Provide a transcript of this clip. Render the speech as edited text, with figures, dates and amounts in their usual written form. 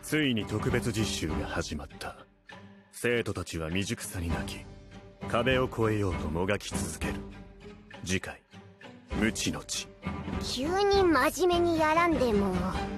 ついに特別実習が始まった。生徒たちは未熟さに泣き、壁を越えようともがき続ける。次回、無知の知。 急に真面目にやらんでも。